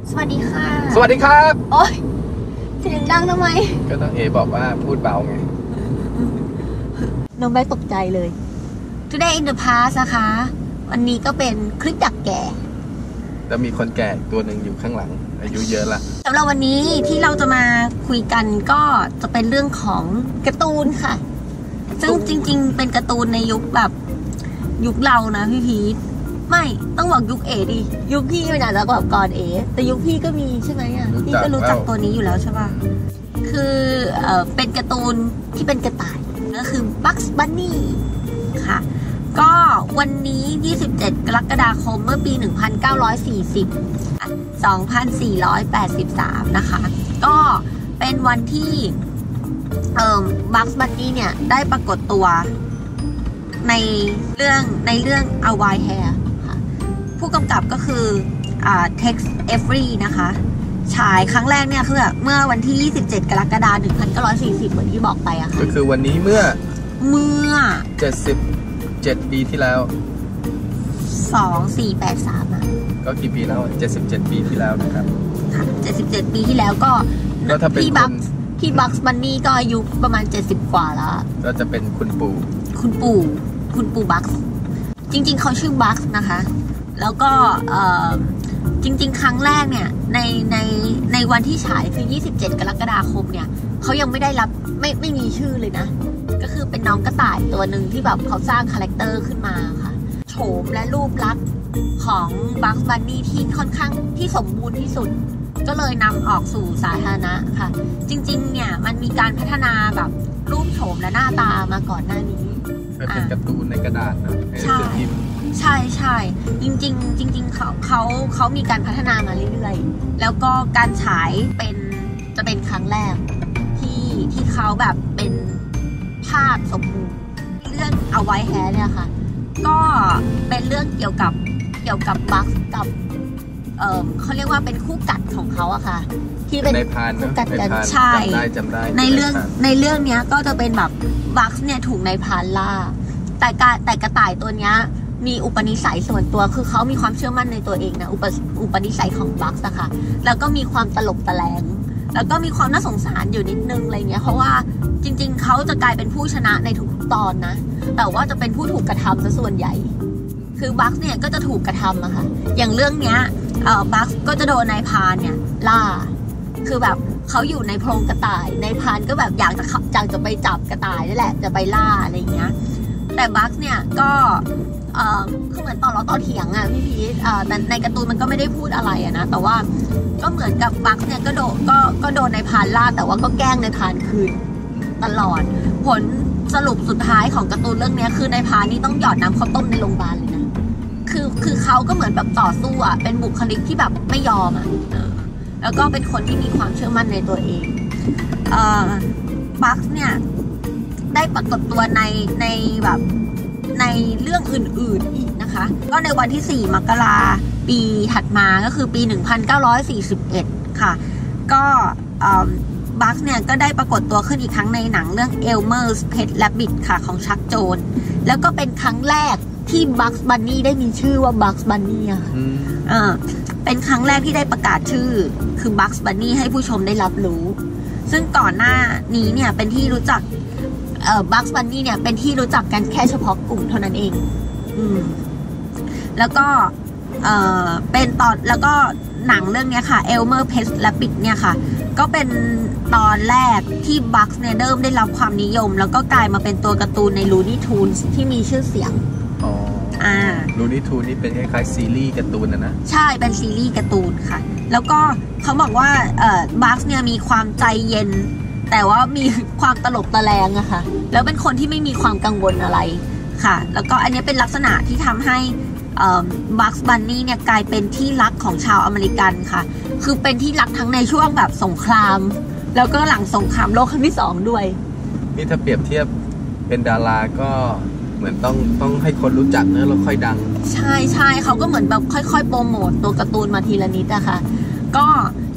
สวัสดีค่ะสวัสดีครับโอ๊ยเสียงดังทำไมก็ต้องบอกว่าพูดเบาไงน้องใบตกใจเลย Today in the past นะคะวันนี้ก็เป็นคลิปดักแก่แล้วมีคนแก่ตัวหนึ่งอยู่ข้างหลังอายุเยอะละสำหรับวันนี้ที่เราจะมาคุยกันก็จะเป็นเรื่องของการ์ตูนค่ะซึ่งจริงๆเป็นการ์ตูนในยุคแบบยุคเรานะพี่พีทไม่ต้องบอกยุคเอดิยุคพี่มันอาจจะแบบก่อนเอแต่ยุคพี่ก็มีใช่ไหมอ่ะพี่ก็รู้จักตัวนี้อยู่แล้วใช่ป่ะคือเป็นการ์ตูนที่เป็นกระต่ายก็คือ Bugs Bunny ค่ะก็วันนี้27กรกฎาคมเมื่อปี1940 2483นะคะก็เป็นวันที่Bugs Bunny เนี่ยได้ปรากฏตัวในเรื่อง A White Hair ค่ะผู้กำกับก็คือTex Avery นะคะฉายครั้งแรกเนี่ยคือเมื่อวันที่27กรกฎาคม1940เหมือนที่บอกไปอะค่ะก็คือวันนี้เมื่อ77ปีที่แล้ว 2483อะก็กี่ปีแล้ว77ปีที่แล้วนะครับค่ะ77ปีที่แล้วก็ถ้าเป็นพี่Bugs Bunnyก็อายุประมาณ70กว่าแล้วก็จะเป็นคุณปู่ Bugs จริงๆเขาชื่อ Bugs นะคะแล้วก็จริงๆครั้งแรกเนี่ยในวันที่ฉายคือ27กรกฎาคมเนี่ยเขายังไม่ได้รับไม่มีชื่อเลยนะก็คือเป็นน้องกระต่ายตัวหนึ่งที่แบบเขาสร้างคาแรคเตอร์ขึ้นมาค่ะโฉมและรูปลักษณ์ของ Bugs Bunny ที่ค่อนข้างที่สมบูรณ์ที่สุดก็เลยนำออกสู่สาธารณะค่ะจริงๆเนี่ยมันมีการพัฒนาแบบรูปโฉมและหน้าตามาก่อนหน้านี้เป็นการ์ตูนในกระดาษนะใช่จริงเขามีการพัฒนามาเรื่อยๆแล้วก็การฉายจะเป็นครั้งแรกที่เขาแบบเป็นภาพสมบูรณ์เรื่อง A White Hair เนี่ยค่ะก็เป็นเรื่องเกี่ยวกับบัคกับเขาเรียกว่าเป็นคู่กัดของเขาอะค่ะที่เป็นคู่กัดกันใช่จำได้ในเรื่องนี้ก็จะเป็นแบบบัคเนี่ยถูกนายพรานล่าแต่กระต่ายตัวเนี้ยมีอุปนิสัยส่วนตัวคือเขามีความเชื่อมั่นในตัวเองนะอุปนิสัยของบัคอะค่ะแล้วก็มีความตลกตะแลงแล้วก็มีความน่าสงสารอยู่นิดนึงอะไรเงี้ยเพราะว่าจริงๆเขาจะกลายเป็นผู้ชนะในทุกตอนนะแต่ว่าจะเป็นผู้ถูกกระทำซะส่วนใหญ่คือบัคเนี่ยก็จะถูกกระทำอะค่ะอย่างเรื่องเนี้ยบัคก็จะโดนนายพรานเนี่ยล่าคือแบบเขาอยู่ในโพรงกระต่ายนายพรานก็แบบอยากจะไปจับกระต่ายนี่แหละจะไปล่าอะไรเงี้ยแต่บัคเนี่ยก็คือเหมือนต่อเถียงอ่ะพี่พีทแต่ในการ์ตูนมันก็ไม่ได้พูดอะไรอะนะแต่ว่าก็เหมือนกับบัคเนี่ยก็โดนนายพรานล่าแต่ว่าก็แกล้งนายพรานคืนตลอดผลสรุปสุดท้ายของการ์ตูนเรื่องนี้คือนายพรานนี่ต้องหยอดน้ำข้าวต้มในโรงพยาบาลเลยนะคือเขาก็เหมือนแบบต่อสู้อ่ะเป็นบุคลิกที่แบบไม่ยอมอ่ะแล้วก็เป็นคนที่มีความเชื่อมั่นในตัวเองบัคเนี่ยได้ปรากฏตัวในแบบในเรื่องอื่นๆอีกนะคะก็ในวันที่4มกราปีถัดมาก็คือปี1941ค่ะก็บัคเนี่ยก็ได้ปรากฏตัวขึ้นอีกครั้งในหนังเรื่อง Elmer's Pet Rabbit ค่ะของชักโจนแล้วก็เป็นครั้งแรกที่ Bugs Bunny ได้มีชื่อว่า Bugs Bunny อะเป็นครั้งแรกที่ได้ประกาศชื่อคือ Bugs Bunny ให้ผู้ชมได้รับรู้ซึ่งก่อนหน้านี้เนี่ยเป็นที่รู้จักBugs Bunny เนี่ยเป็นที่รู้จักกันแค่เฉพาะกลุ่มเท่านั้นเองแล้วก็เป็นตอนแล้วก็หนังเรื่องนี้ค่ะ Elmer Pet Rabbit เนี่ยค่ะก็เป็นตอนแรกที่ Bugs เนี่ยเริ่มได้รับความนิยมแล้วก็กลายมาเป็นตัวการ์ตูนใน Looney Tunes ที่มีชื่อเสียง Looney Tunes นี่เป็นคล้ายๆซีรีส์การ์ตูนนะใช่เป็นซีรีส์การ์ตูนค่ะแล้วก็เขาบอกว่าBugs เนี่ยมีความใจเย็นแต่ว่ามีความตลกตะแลงอะค่ะแล้วเป็นคนที่ไม่มีความกังวลอะไรค่ะแล้วก็อันนี้เป็นลักษณะที่ทำให้Bugs Bunny เนี่ยกลายเป็นที่รักของชาวอเมริกันค่ะคือเป็นที่รักทั้งในช่วงแบบสงครามแล้วก็หลังสงครามโลกครั้งที่2ด้วยนี่ถ้าเปรียบเทียบเป็นดาราก็เหมือนต้องให้คนรู้จักนะแล้วค่อยดังใช่เขาก็เหมือนแบบค่อยๆโปรโมทตัวการ์ตูนมาทีละนิดอะค่ะก็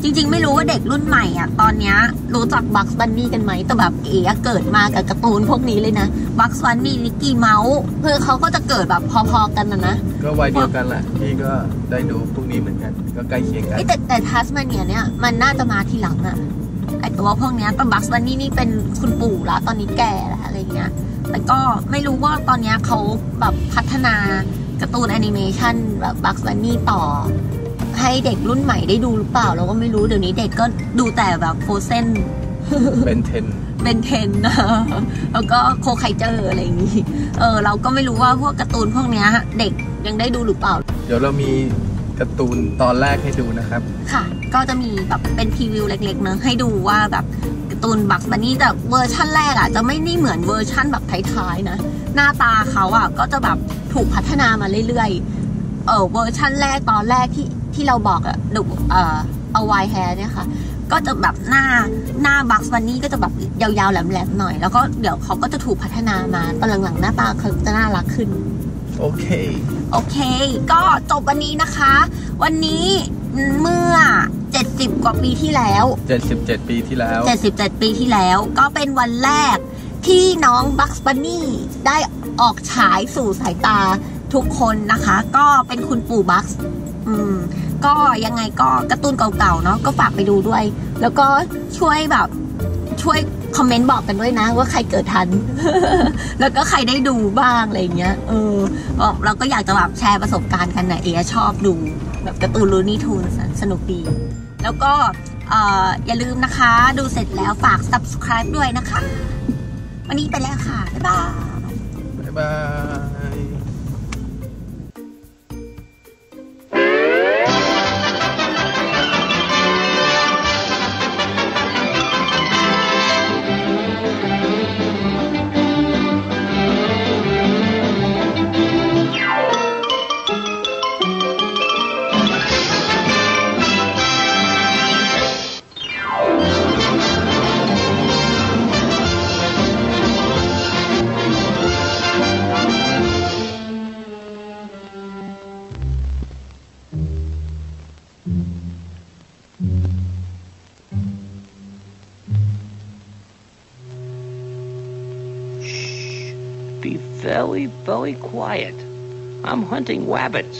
จริงๆไม่รู้ว่าเด็กรุ่นใหม่อ่ะตอนเนี้ยรู้จักบัคส์บันนี่กันไหมแต่แบบเอ๋เกิดมากับการ์ตูนพวกนี้เลยนะบัคส์บันนี่มิกกี้เมาส์เพื่อเขาก็จะเกิดแบบพอๆกันนะก็วัยเดียวกันแหละพี่ก็ได้ดูพวกนี้เหมือนกันก็ใกล้เคียงกันแต่ทัสมาเนียเนี่ยมันน่าจะมาทีหลังอ่ะไอตัวพวกเนี้ยแต่บัคส์บันนี่นี่เป็นคุณปู่แล้วตอนนี้แก่แล้วอะไรเงี้ยแต่ก็ไม่รู้ว่าตอนนี้เขาแบบพัฒนาการ์ตูนแอนิเมชันแบบบัคส์บันนี่ต่อให้เด็กรุ่นใหม่ได้ดูหรือเปล่าเราก็ไม่รู้เดี๋ยวนี้เด็กก็ดูแต่แบบโฟเซนเบนเทนนะแล้วก็โคไคเจอร์อะไรอย่างนี้เราก็ไม่รู้ว่าพวกการ์ตูนพวกนี้เด็กยังได้ดูหรือเปล่าเดี๋ยวเรามีการ์ตูนตอนแรกให้ดูนะครับค่ะก็จะมีแบบเป็นพรีวิวเล็กๆเนอะให้ดูว่าแบบการ์ตูนบัคส์บันนี่แต่เวอร์ชั่นแรกอ่ะจะไม่ได้เหมือนเวอร์ชั่นแบบท้ายๆนะหน้าตาเขาอ่ะก็จะแบบถูกพัฒนามาเรื่อยๆเวอร์ชั่นแรกตอนแรกที่เราบอกอะดูเอาไวแฮร์เนี่ยค่ะก็จะแบบหน้าบัคส์บันนี่ก็จะแบบยาวๆแหลมๆหน่อยแล้วก็เดี๋ยวเขาก็จะถูกพัฒนามาตอนหลังๆหน้าตาเขาจะน่ารักขึ้นโอเคก็จบวันนี้นะคะวันนี้เมื่อ70 กว่าปีที่แล้ว 77 ปีที่แล้ว 77 ปีที่แล้วก็เป็นวันแรกที่น้องบัคส์บันนี่ได้ออกฉายสู่สายตาทุกคนนะคะก็เป็นคุณปู่บัคส์ก็ยังไงก็การ์ตูนเก่าๆเนาะก็ฝากไปดูด้วยแล้วก็ช่วยคอมเมนต์บอกกันด้วยนะว่าใครเกิดทัน แล้วก็ใครได้ดูบ้างอะไรเงี้ยเราก็อยากจะแบบแชร์ประสบการณ์กันนะชอบดูแบบการ์ตูนลูนี่ทูนสนุกดีแล้วก็อย่าลืมนะคะดูเสร็จแล้วฝาก subscribe ด้วยนะคะวันนี้ไปแล้วค่ะบ๊ายบาย Be very, very quiet. I'm hunting rabbits.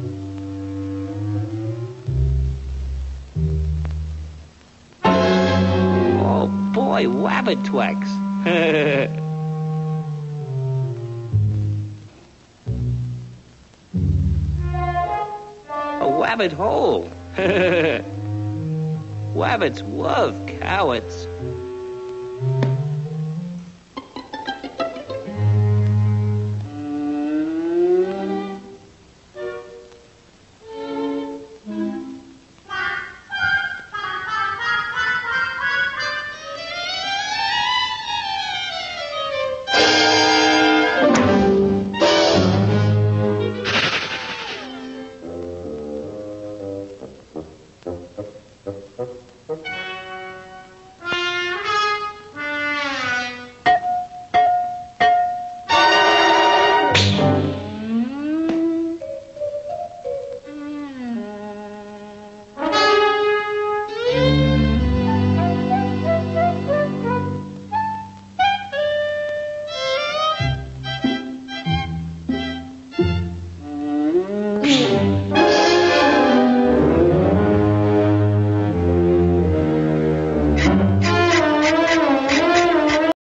Oh boy, rabbit tracks. A rabbit hole. Rabbits love carrots.